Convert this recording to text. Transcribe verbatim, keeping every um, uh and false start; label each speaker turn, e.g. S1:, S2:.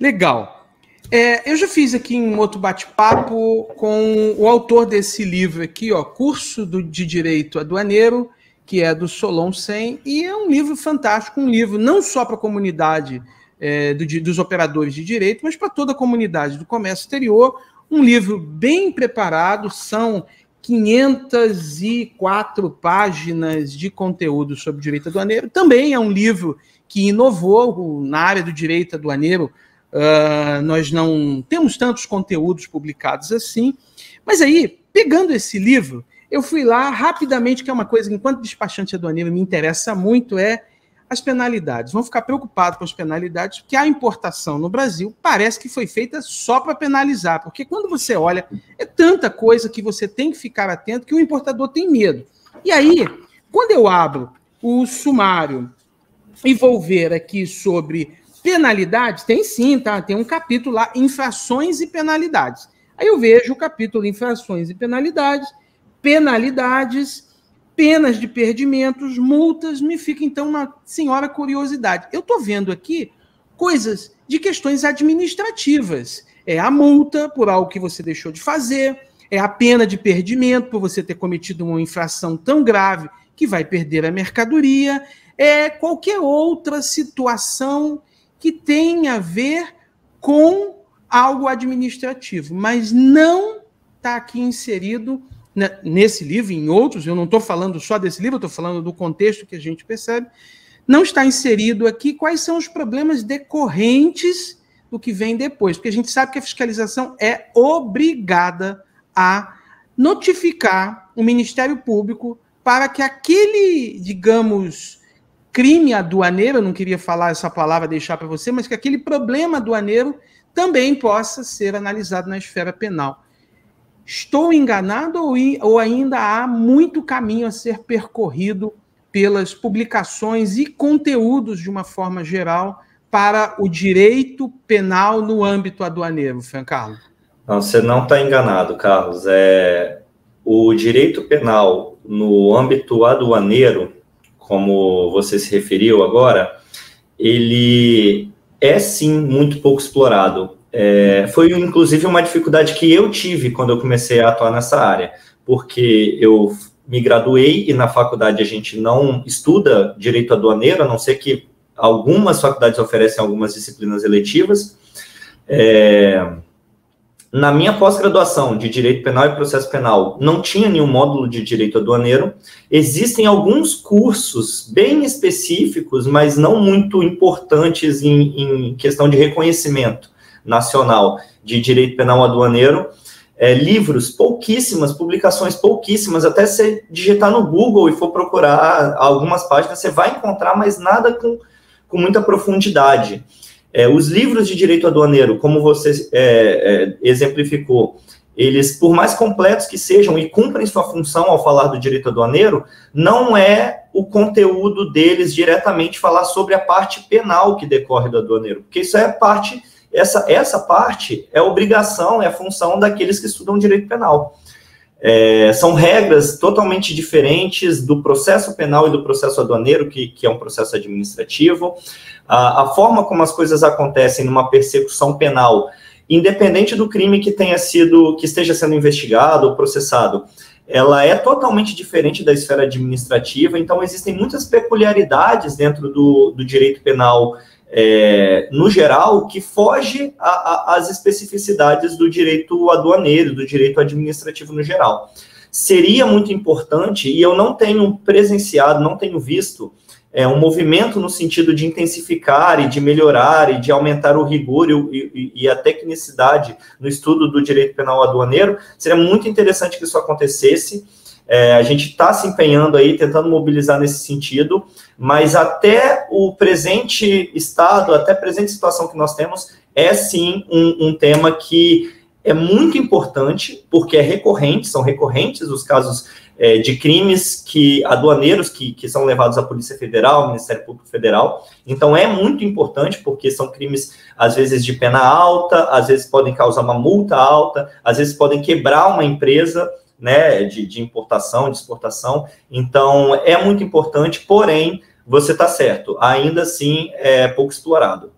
S1: Legal. É, eu já fiz aqui um outro bate-papo com o autor desse livro aqui, ó, Curso do, de Direito Aduaneiro, que é do Solon Sen, e é um livro fantástico, um livro não só para a comunidade é, do, dos operadores de direito, mas para toda a comunidade do comércio exterior, um livro bem preparado, são quinhentas e quatro páginas de conteúdo sobre direito aduaneiro, também é um livro que inovou na área do direito aduaneiro. Uh, nós não temos tantos conteúdos publicados assim, mas aí, pegando esse livro, eu fui lá rapidamente, que é uma coisa que, enquanto despachante aduaneiro, me interessa muito, é as penalidades. Vão ficar preocupados com as penalidades, porque a importação no Brasil parece que foi feita só para penalizar, porque quando você olha, é tanta coisa que você tem que ficar atento que o importador tem medo. E aí, quando eu abro o sumário e vou ver aqui sobre penalidades, tem sim, tá? Tem um capítulo lá, infrações e penalidades. Aí eu vejo o capítulo infrações e penalidades, penalidades, penas de perdimentos, multas, me fica então uma senhora curiosidade. Eu estou vendo aqui coisas de questões administrativas. É a multa por algo que você deixou de fazer, é a pena de perdimento por você ter cometido uma infração tão grave que vai perder a mercadoria, é qualquer outra situação que tem a ver com algo administrativo, mas não está aqui inserido nesse livro, em outros, eu não estou falando só desse livro, eu estou falando do contexto que a gente percebe, não está inserido aqui quais são os problemas decorrentes do que vem depois, porque a gente sabe que a fiscalização é obrigada a notificar o Ministério Público para que aquele, digamos, crime aduaneiro, eu não queria falar essa palavra, deixar para você, mas que aquele problema aduaneiro também possa ser analisado na esfera penal. Estou enganado ou, ou ainda há muito caminho a ser percorrido pelas publicações e conteúdos, de uma forma geral, para o direito penal no âmbito aduaneiro, Francarlo?
S2: Não, você não está enganado, Carlos. É, o direito penal no âmbito aduaneiro, como você se referiu agora, ele é sim muito pouco explorado. É, foi inclusive uma dificuldade que eu tive quando eu comecei a atuar nessa área, porque eu me graduei e na faculdade a gente não estuda direito aduaneiro, a não ser que algumas faculdades oferecem algumas disciplinas eletivas. É, na minha pós-graduação de Direito Penal e Processo Penal, não tinha nenhum módulo de Direito Aduaneiro. Existem alguns cursos bem específicos, mas não muito importantes em, em questão de reconhecimento nacional de Direito Penal Aduaneiro. É, livros, pouquíssimas, publicações pouquíssimas, até você digitar no Google e for procurar algumas páginas, você vai encontrar, mas nada com, com muita profundidade. É, os livros de direito aduaneiro, como você é, é, exemplificou, eles, por mais completos que sejam e cumprem sua função ao falar do direito aduaneiro, não é o conteúdo deles diretamente falar sobre a parte penal que decorre do aduaneiro, porque isso é parte, essa, essa parte é obrigação, é a função daqueles que estudam direito penal. É, são regras totalmente diferentes do processo penal e do processo aduaneiro, que, que é um processo administrativo. A, a forma como as coisas acontecem numa persecução penal, independente do crime que tenha sido, que esteja sendo investigado ou processado, ela é totalmente diferente da esfera administrativa, então existem muitas peculiaridades dentro do, do direito penal É, no geral, que foge às especificidades do direito aduaneiro, do direito administrativo no geral. Seria muito importante, e eu não tenho presenciado, não tenho visto é, um movimento no sentido de intensificar e de melhorar e de aumentar o rigor e, e, e a tecnicidade no estudo do direito penal aduaneiro. Seria muito interessante que isso acontecesse. É, a gente está se empenhando aí, tentando mobilizar nesse sentido, mas até o presente estado, até a presente situação que nós temos, é sim um, um tema que é muito importante, porque é recorrente, são recorrentes os casos é, de crimes que aduaneiros que, que são levados à Polícia Federal, ao Ministério Público Federal. Então é muito importante, porque são crimes, às vezes, de pena alta, às vezes podem causar uma multa alta, às vezes podem quebrar uma empresa, né, de, de importação, de exportação. Então, é muito importante, porém, você está certo, ainda assim é pouco explorado.